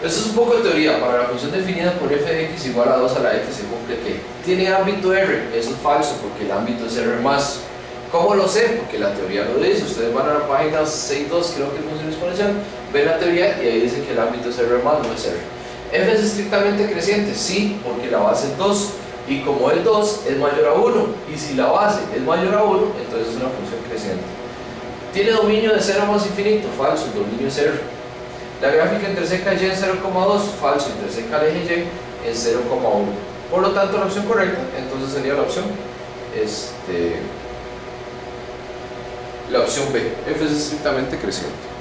Esto es un poco de teoría. Para la función definida por f de x igual a 2 a la x se cumple que tiene ámbito R. Eso es falso porque el ámbito es R más. ¿Cómo lo sé? Porque la teoría lo dice. Ustedes van a la página 6.2, creo que es función exponencial, ven la teoría y ahí dice que el ámbito es R más, no es R. F es estrictamente creciente, sí, porque la base es 2 y como el 2 es mayor a 1 y si la base es mayor a 1, entonces es una función creciente. ¿Tiene dominio de 0 más infinito? Falso, el dominio es R. La gráfica interseca y en 0,2, falso, interseca al eje y en 0,1. Por lo tanto, la opción correcta entonces sería la opción B. F es estrictamente creciente.